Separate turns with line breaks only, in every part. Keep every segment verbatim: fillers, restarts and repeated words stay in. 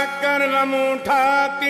कर गम उठाती,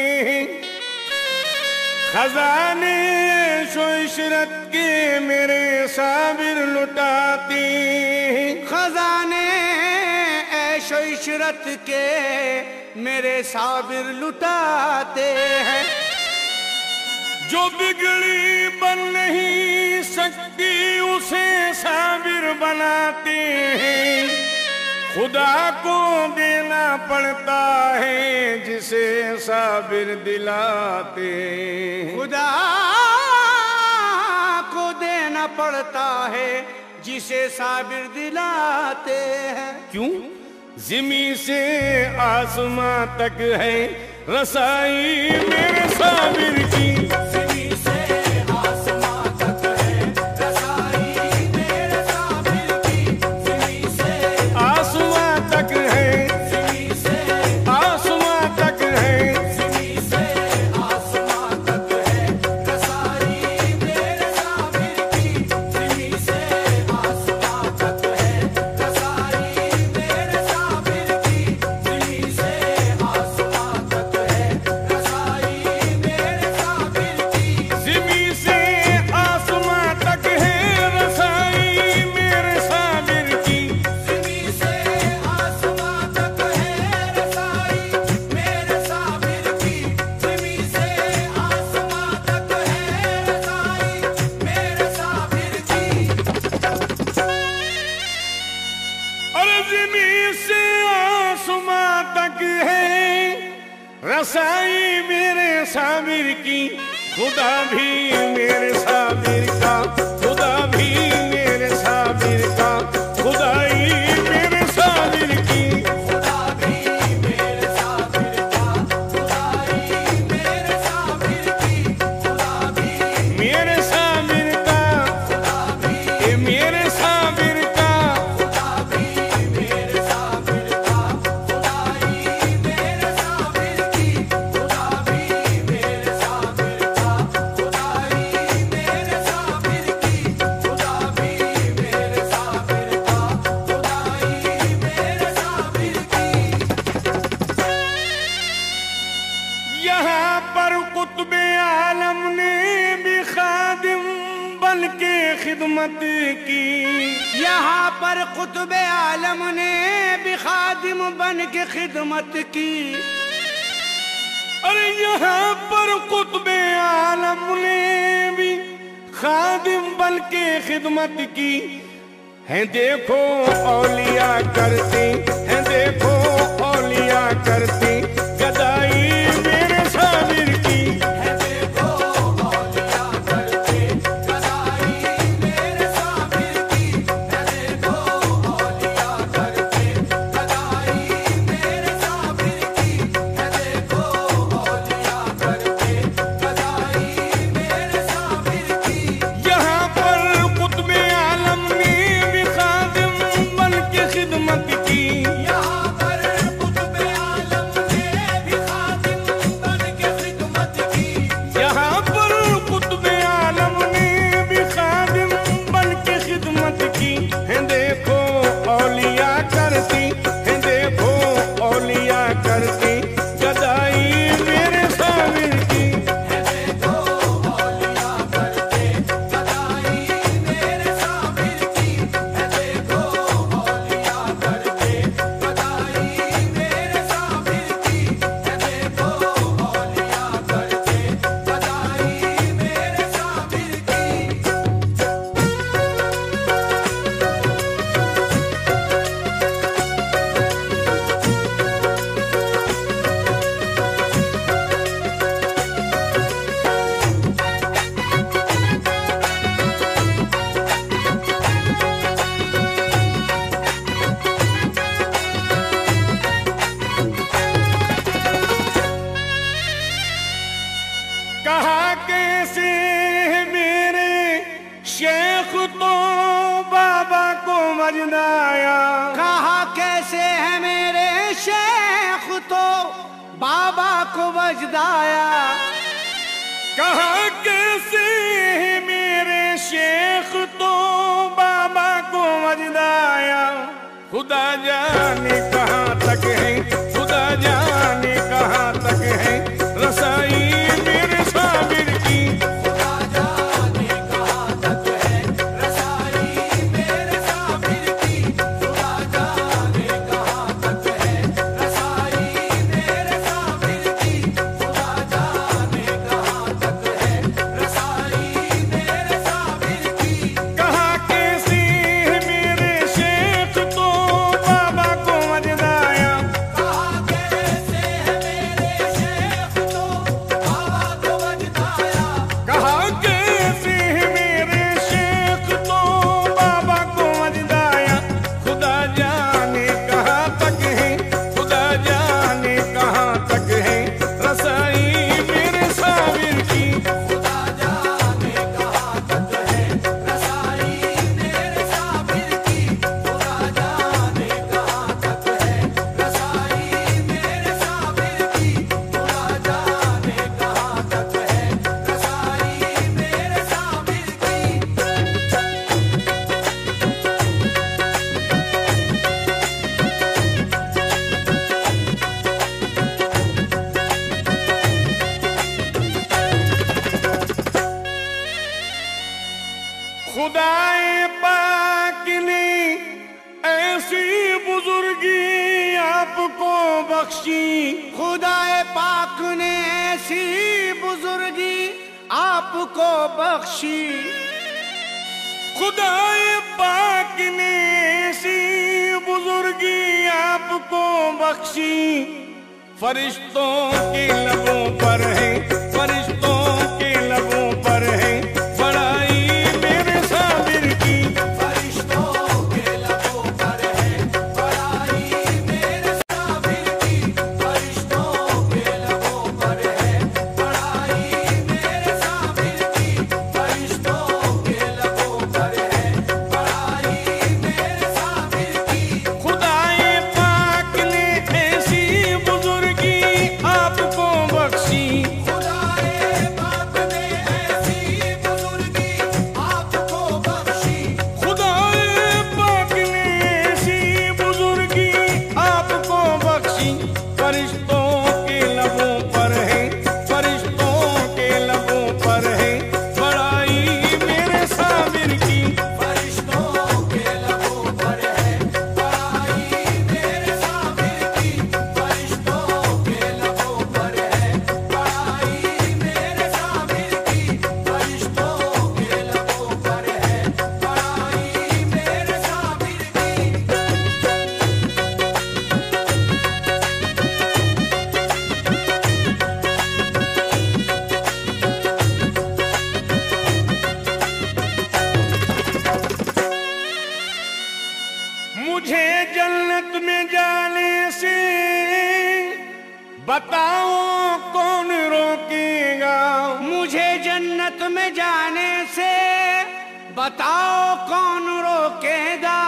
खजाने शो इशरत के मेरे साबिर लुटाती।
खजाने ऐशो इशरत के मेरे साबिर लुटाते हैं।
जो बिगड़ी बन नहीं सकती उसे साबिर बनाते हैं। खुदा को देना पड़ता है जिसे साबिर दिलाते।
खुदा को देना पड़ता है जिसे साबिर दिलाते हैं।
क्यों? ज़मी से आसमां तक है रसाई मेरे साबिर की। रसाई मेरे साबिर की। खुदा भी मेरे साबिर का, खुदा भी मेरे साबिर का, खुदाई मेरे साबिर की।
खुदा भी मेरे साबिर का, खुदाई मेरे साबिर की। खुदा भी
मेरे साबिर का,
खुदा भी
मेरे साबिर का,
खुदा भी मेरे साबिर का, खुदाई मेरे साबिर की। खुदा भी मेरे साबिर का, खुदाई मेरे साबिर की। खुदा भी मेरे साबिर का, खुदाई मेरे साबिर की।
यहाँ पर कुतुबे आलम ने भी खादिम बन के खिदमत की।
यहाँ पर कुतुबे आलम ने भी खादिम बन के खिदमत की।
अरे यहाँ पर कुतुबे आलम ने भी खादिम बन के खिदमत की। हैं देखो औलिया करते, हैं देखो औलिया करते गदाई मेरे साबिर की।
है देखो औलिया करते गदाई मेरे साबिर की। है देखो औलिया करते गदाई मेरे साबिर की। है देखो औलिया करते गदाई मेरे साबिर की।
यहाँ पर कुतुबे आलम ने भी खादिम बन के खिदमत की।
यहाँ पर कुतुबे आलम ने भी खादिम बन के खिदमत की।
यहाँ पर कुतुबे आलम ने भी खादिम बन के खिदमत की। हैं देखो औलिया करती, हैं देखो औलिया करती गदाई मेरे साबिर की।
है देखो औलिया करते गदाई मेरे साबिर की। है देखो औलिया करते गदाई मेरे साबिर की। है देखो औलिया करते गदाई मेरे साबिर की।
कहा कैसे है मेरे शेख तो बाबा को मजदाया।
कहा कैसे है मेरे शेख तो बाबा को वजदाया।
कहा कैसे है मेरे शेख तो बाबा को मजदाया। खुदा जाने कहाँ तक है, खुदा जाने बख्शी।
खुदाए पाक ने ऐसी बुजुर्गी आपको बख्शी।
खुदाए पाक ने ऐसी बुजुर्गी आपको बख्शी। फरिश्तों के लबों पर है, फरिश्तों के लबों पर है बड़ाई मेरे साबिर की।
फरिश्तों के लबों पर है बड़ाई मेरे साबिर की। फरिश्तों के लबों पर है बड़ाई मेरे साबिर की। फरिश्तों के लबों पर है बड़ाई मेरे साबिर की।
खुदाए पाक ने ऐसी बुजुर्गी आपको बख्शी।
खुदाए पाक ने ऐसी बुजुर्गी आपको बख्शी।
खुदाए पाक ने ऐसी बुजुर्गी आपको बख्शी। फरिश्तों के लबों पर है, फरिश्तों के लबों पर है बड़ाई मेरे साबिर की।
फरिश्तों के लबों पर है बड़ाई मेरे साबिर की। फरिश्तों के लबों पर है बड़ाई मेरे साबिर की। फरिश्तों के लबों पर है बड़ाई मेरे साबिर की।
मुझे जन्नत में जाने से बताओ कौन रोकेगा।
मुझे जन्नत में जाने से बताओ कौन रोकेगा।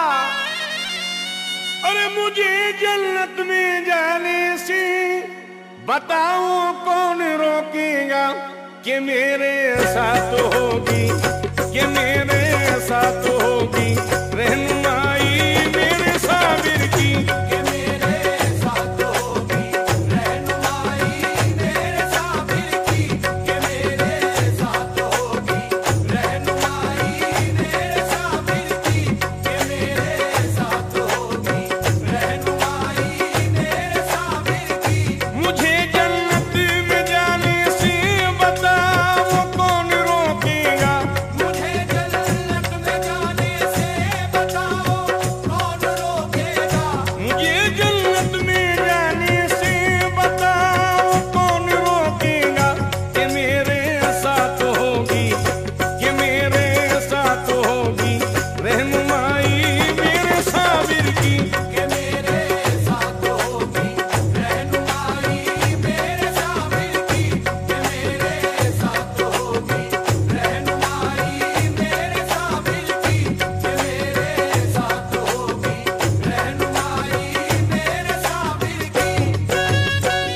अरे मुझे जन्नत में जाने से बताओ कौन रोकेगा। कि मेरे साथ होगी, कि मेरे साथ होगी रहनुमाई मेरे साबिर की।
कि मेरे साथ होगी रहनुमाई मेरे साबिर की। कि मेरे साथ होगी रहनुमाई मेरे साबिर की। कि मेरे साथ होगी रहनुमाई मेरे साबिर की।
मुझे जन्नत में जाने से बताओ कौन रोकेगा।
मुझे जन्नत में जाने से बताओ कौन रोकेगा।
मुझे जन्नत में जाने से बताओ कौन रोकेगा। कि मेरे साथ होगी, कि मेरे साथ होगी रहनुमाई मेरे साबिर की।
कि मेरे साथ होगी रहनुमाई मेरे साबिर की। कि मेरे साथ होगी रहनुमाई मेरे साबिर की। कि मेरे साथ होगी रहनुमाई मेरे साबिर की।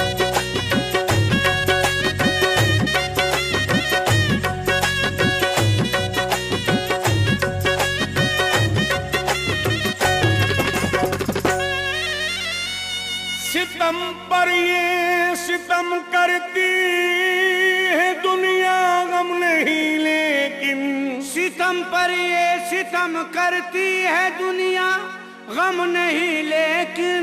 सितम पर ये सितम करती है दुनिया गम नहीं लेकिन।
सितम पर ये सितम करती है दुनिया गम नहीं लेकिन।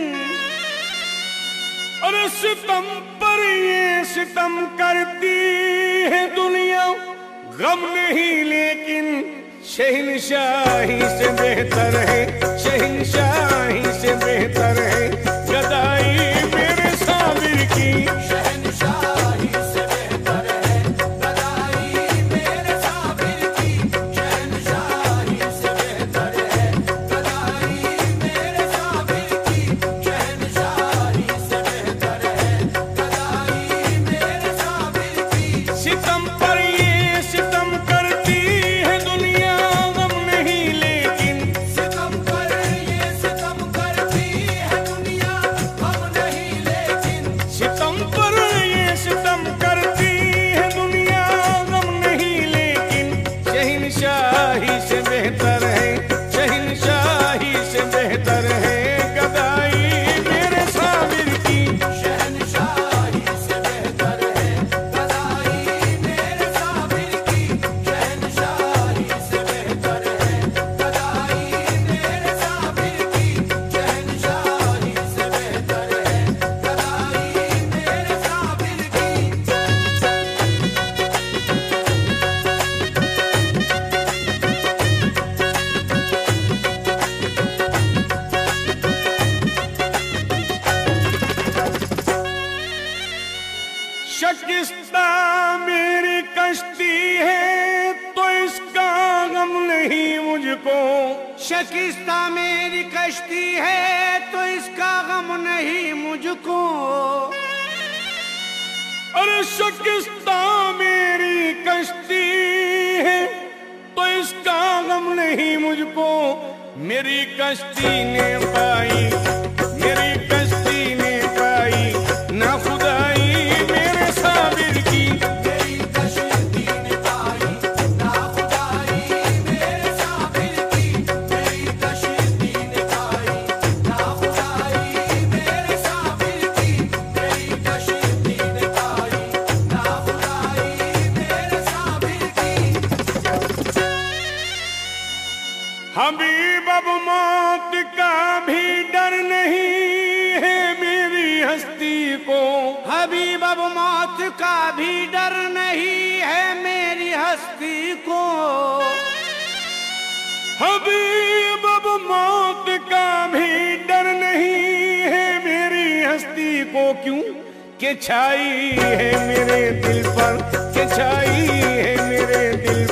अरे सितम पर ये सितम करती है दुनिया गम नहीं लेकिन। शहनशाही से बेहतर है, शहनशाही से बेहतर है गदाई मेरे साबिर की।
शहनशाही से बेहतर है गदाई मेरे साबिर की। शहनशाही से बेहतर है गदाई मेरे साबिर की। शहनशाही से बेहतर है गदाई मेरे साबिर की।
सितम पर ये सितम करती है दुनिया गम नहीं लेकिन।
सितम पर ये सितम करती है दुनिया
शिकस्ता मेरी कश्ती है तो इसका गम नहीं मुझको।
शिकस्ता मेरी कश्ती है तो इसका गम नहीं मुझको।
अरे शिकस्ता मेरी कश्ती है तो इसका गम नहीं मुझको। मेरी कश्ती ने पाई, मेरी कश्ती ने पाई ना खुदाई मेरे साबिर की।
मेरी कश्ती ने पाई ना खुदाई मेरे साबिर की। मेरी कश्ती ने पाई ना खुदाई मेरे साबिर की। मेरी कश्ती ने पाई ना खुदाई मेरे साबिर की।
हबीब अब मौत का भी डर नहीं है मेरी हस्ती को।
हबीब अब मौत का भी डर नहीं है मेरी हस्ती को।
हबीब अब मौत का भी डर नहीं है मेरी हस्ती को। क्यों कि छाई है मेरे दिल पर, कि छाई है मेरे दिल